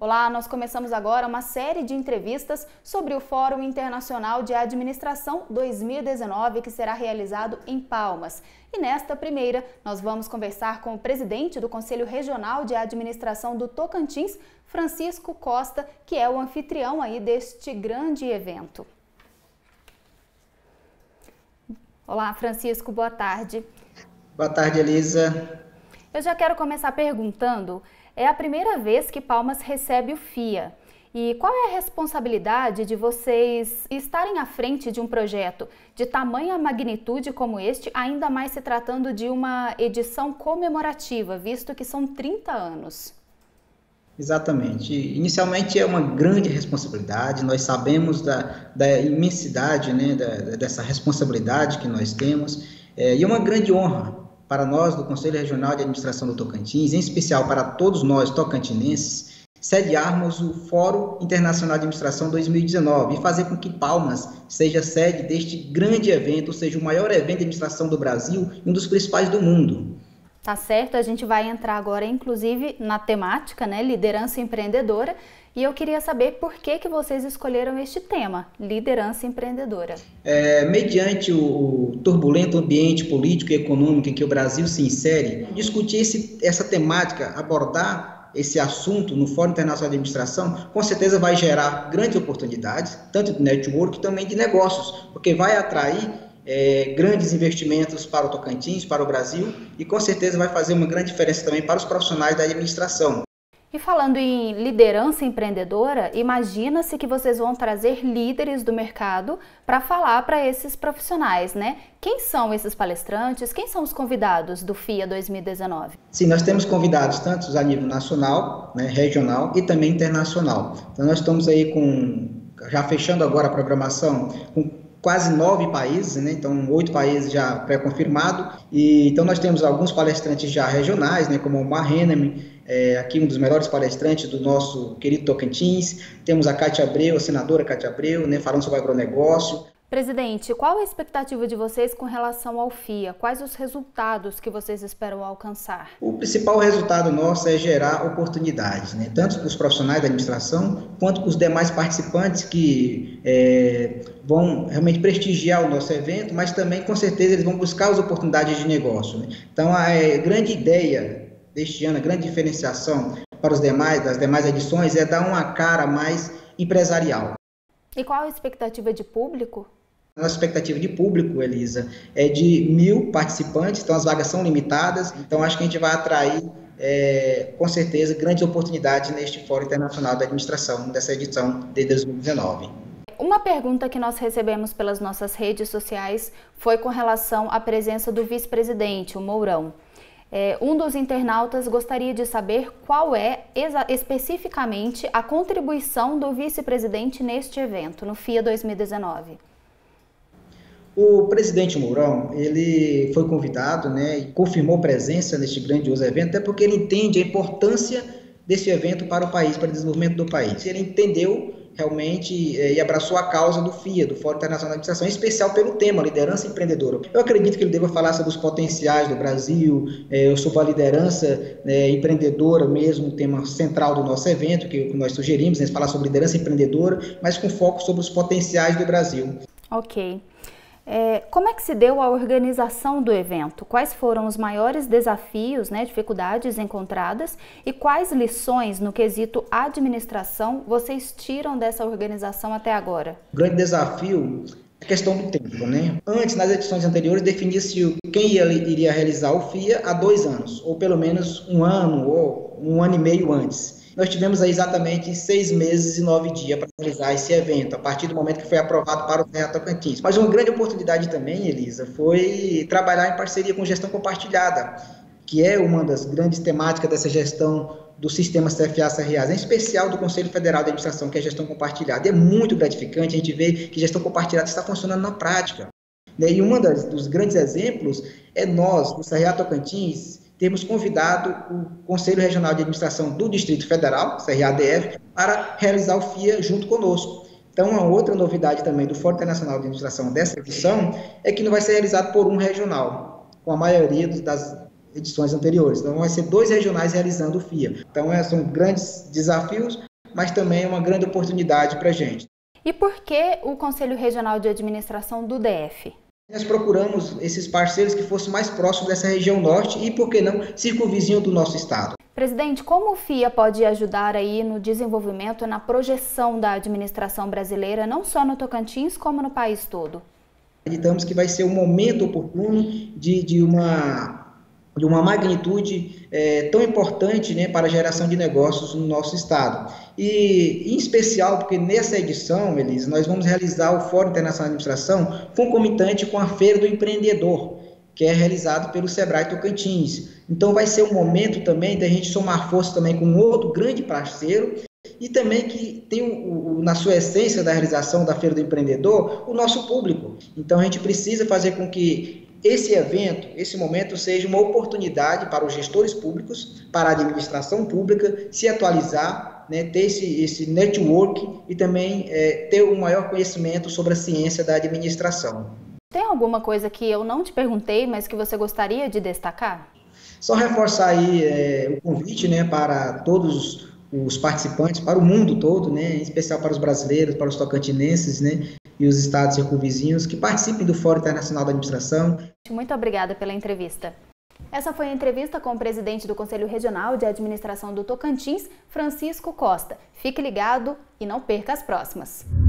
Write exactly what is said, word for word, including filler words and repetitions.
Olá, nós começamos agora uma série de entrevistas sobre o Fórum Internacional de Administração dois mil e dezenove, que será realizado em Palmas. E nesta primeira, nós vamos conversar com o presidente do Conselho Regional de Administração do Tocantins, Francisco Costa, que é o anfitrião aí deste grande evento. Olá, Francisco, boa tarde. Boa tarde, Elisa. Eu já quero começar perguntando, é a primeira vez que Palmas recebe o F I A. E qual é a responsabilidade de vocês estarem à frente de um projeto de tamanha magnitude como este, ainda mais se tratando de uma edição comemorativa, visto que são trinta anos? Exatamente. Inicialmente é uma grande responsabilidade, nós sabemos da, da imensidade, né, da, dessa responsabilidade que nós temos, é, e é uma grande honra para nós do Conselho Regional de Administração do Tocantins, em especial para todos nós tocantinenses, sediarmos o Fórum Internacional de Administração dois mil e dezenove e fazer com que Palmas seja sede deste grande evento, ou seja, o maior evento de administração do Brasil e um dos principais do mundo. Tá certo, a gente vai entrar agora, inclusive, na temática, né, liderança empreendedora, e eu queria saber por que que vocês escolheram este tema, liderança empreendedora. É, mediante o turbulento ambiente político e econômico em que o Brasil se insere, discutir esse, essa temática, abordar esse assunto no Fórum Internacional de Administração, com certeza vai gerar grandes oportunidades, tanto de network, também de negócios, porque vai atrair É, grandes investimentos para o Tocantins, para o Brasil, e com certeza vai fazer uma grande diferença também para os profissionais da administração. E falando em liderança empreendedora, imagina-se que vocês vão trazer líderes do mercado para falar para esses profissionais, né? Quem são esses palestrantes? Quem são os convidados do F I A dois mil e dezenove? Sim, nós temos convidados tanto a nível nacional, né, regional e também internacional. Então nós estamos aí com, já fechando agora a programação, com quase nove países, né? Então oito países já pré-confirmado, e então nós temos alguns palestrantes já regionais, né? Como o Mar Henneman, é, aqui um dos melhores palestrantes do nosso querido Tocantins, temos a Cátia Abreu, a senadora Cátia Abreu, né? Falando sobre agronegócio. Presidente, qual a expectativa de vocês com relação ao F I A? Quais os resultados que vocês esperam alcançar? O principal resultado nosso é gerar oportunidades, né? Tanto para os profissionais da administração, quanto para os demais participantes que é, vão realmente prestigiar o nosso evento, mas também, com certeza, eles vão buscar as oportunidades de negócio, né? Então, a é, grande ideia deste ano, a grande diferenciação para os demais, das demais edições, é dar uma cara mais empresarial. E qual a expectativa de público? A nossa expectativa de público, Elisa, é de mil participantes, então as vagas são limitadas, então acho que a gente vai atrair, é, com certeza, grandes oportunidades neste Fórum Internacional da Administração, dessa edição de dois mil e dezenove. Uma pergunta que nós recebemos pelas nossas redes sociais foi com relação à presença do vice-presidente, o Mourão. É, um dos internautas gostaria de saber qual é especificamente a contribuição do vice-presidente neste evento, no F I A dois mil e dezenove. O presidente Mourão, ele foi convidado, né, e confirmou presença neste grandioso evento, até porque ele entende a importância desse evento para o país, para o desenvolvimento do país. Ele entendeu realmente é, e abraçou a causa do F I A, do Fórum Internacional de Administração, em especial pelo tema, liderança empreendedora. Eu acredito que ele deva falar sobre os potenciais do Brasil, é, sobre a liderança é, empreendedora mesmo, o tema central do nosso evento, que, que nós sugerimos, né, falar sobre liderança empreendedora, mas com foco sobre os potenciais do Brasil. Ok. É, como é que se deu a organização do evento? Quais foram os maiores desafios, né, dificuldades encontradas e quais lições no quesito administração vocês tiram dessa organização até agora? O grande desafio é a questão do tempo, né? Antes, nas edições anteriores, definia-se quem ia, iria realizar o F I A há dois anos, ou pelo menos um ano ou um ano e meio antes. Nós tivemos aí exatamente seis meses e nove dias para realizar esse evento, a partir do momento que foi aprovado para o F I A Tocantins. Mas uma grande oportunidade também, Elisa, foi trabalhar em parceria com gestão compartilhada, que é uma das grandes temáticas dessa gestão do sistema C F A-C R A, em especial do Conselho Federal de Administração, que é a gestão compartilhada. E é muito gratificante a gente ver que gestão compartilhada está funcionando na prática. E um dos grandes exemplos é nós, do C R A Tocantins, temos convidado o Conselho Regional de Administração do Distrito Federal, C R A D F, para realizar o F I A junto conosco. Então, uma outra novidade também do Fórum Internacional de Administração dessa edição é que não vai ser realizado por um regional, com a maioria das edições anteriores. Então, vai ser dois regionais realizando o F I A. Então, são grandes desafios, mas também é uma grande oportunidade para a gente. E por que o Conselho Regional de Administração do D F? Nós procuramos esses parceiros que fossem mais próximos dessa região norte e, por que não, circunvizinho do nosso estado. Presidente, como o F I A pode ajudar aí no desenvolvimento e na projeção da administração brasileira, não só no Tocantins, como no país todo? Acreditamos que vai ser um momento oportuno de, de, uma, de uma magnitude é, tão importante, né, para a geração de negócios no nosso estado. E, em especial, porque nessa edição, Elisa, nós vamos realizar o Fórum Internacional de Administração concomitante com a Feira do Empreendedor, que é realizado pelo Sebrae Tocantins. Então, vai ser um momento também da gente somar força também com outro grande parceiro e também que tem o, o, na sua essência da realização da Feira do Empreendedor, o nosso público. Então, a gente precisa fazer com que esse evento, esse momento, seja uma oportunidade para os gestores públicos, para a administração pública se atualizar, né, ter esse, esse network e também é, ter um maior conhecimento sobre a ciência da administração. Tem alguma coisa que eu não te perguntei, mas que você gostaria de destacar? Só reforçar aí é, o convite, né, para todos os participantes, para o mundo todo, né, em especial para os brasileiros, para os tocantinenses, né, e os estados circunvizinhos que participem do Fórum Internacional da Administração. Muito obrigada pela entrevista. Essa foi a entrevista com o presidente do Conselho Regional de Administração do Tocantins, Francisco Costa. Fique ligado e não perca as próximas.